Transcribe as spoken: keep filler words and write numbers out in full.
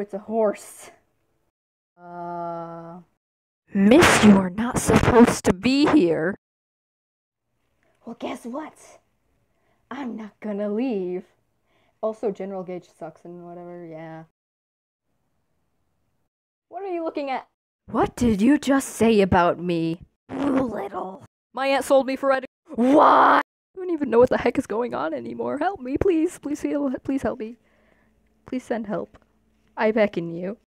it's a horse. Uh... Miss, you are not supposed to be here. Well, guess what? I'm not gonna leave. Also, General Gage sucks and whatever, yeah. What are you looking at? What did you just say about me? You little... My aunt sold me for red. What? I don't even know what the heck is going on anymore. Help me, please. Please, feel, please help me. Please send help. I beckon you.